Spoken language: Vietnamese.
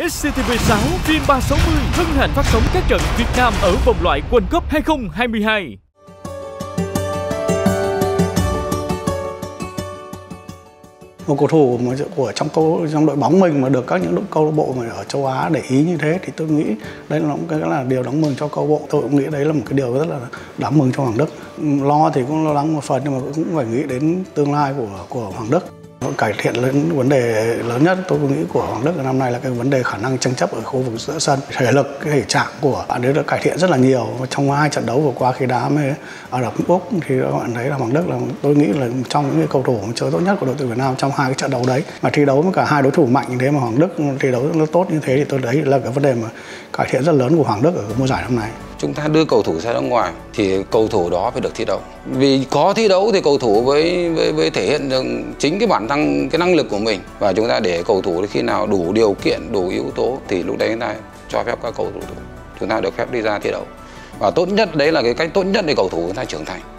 SCTV6 phim 360 hân hạnh phát sóng các trận Việt Nam ở vòng loại World Cup 2022. Một cầu thủ của trong đội bóng mình mà được các những câu lạc bộ mà ở châu Á để ý như thế thì tôi nghĩ đây là điều đáng mừng cho câu lạc bộ. Tôi cũng nghĩ đấy là một cái điều rất là đáng mừng cho Hoàng Đức. Lo thì cũng lo lắng một phần nhưng mà cũng phải nghĩ đến tương lai của Hoàng Đức. Cải thiện lên vấn đề lớn nhất tôi nghĩ của Hoàng Đức năm nay là cái vấn đề khả năng tranh chấp ở khu vực giữa sân. Thể lực, cái thể trạng của bạn ấy đã cải thiện rất là nhiều. Trong 2 trận đấu vừa qua khi đá với Ả Rập Úc thì các bạn thấy là Hoàng Đức là tôi nghĩ là trong những cầu thủ chơi tốt nhất của đội tuyển Việt Nam trong 2 cái trận đấu đấy. Mà thi đấu với cả 2 đối thủ mạnh như thế mà Hoàng Đức thi đấu rất tốt như thế thì tôi đấy là cái vấn đề mà cải thiện rất lớn của Hoàng Đức ở mùa giải năm nay. Chúng ta đưa cầu thủ ra nước ngoài thì cầu thủ đó phải được thi đấu. Vì có thi đấu thì cầu thủ với thể hiện được chính cái bản thân, cái năng lực của mình. Và chúng ta để cầu thủ khi nào đủ điều kiện, đủ yếu tố thì lúc đấy chúng ta cho phép các cầu thủ chúng ta được phép đi ra thi đấu. Và tốt nhất đấy là cái cách tốt nhất để cầu thủ chúng ta trưởng thành.